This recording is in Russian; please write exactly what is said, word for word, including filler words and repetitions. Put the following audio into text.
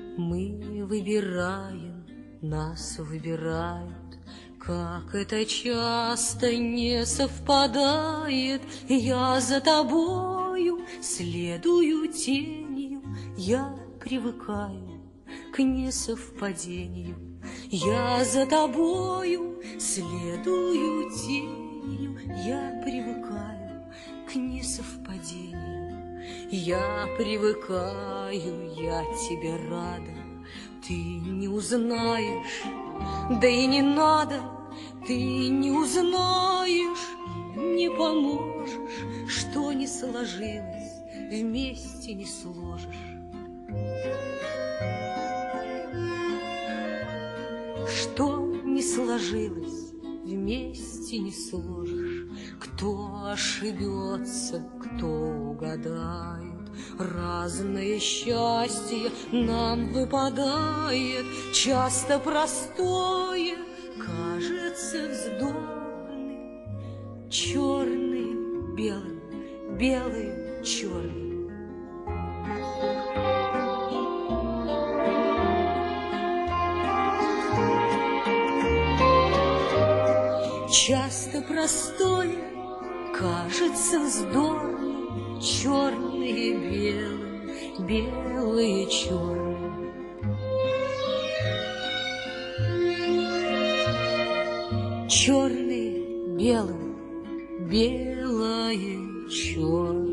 Мы выбираем, нас выбирают, как это часто не совпадает. Я за тобою следую тенью, я привыкаю к несовпадению. Я за тобою следую тенью, я привыкаю к несовпадению. Я привыкаю, я тебе рада, ты не узнаешь, да и не надо, ты не узнаешь, не поможешь, что не сложилось, вместе не сложишь. Что не сложилось, вместе не сложишь. Кто ошибется, кто угадает, разное счастье нам выпадает. Часто простое кажется вздорным, черным белым, белым черным. Часто простое кажется вздорным, черные белым, белые черным. Черные белым, белое черным.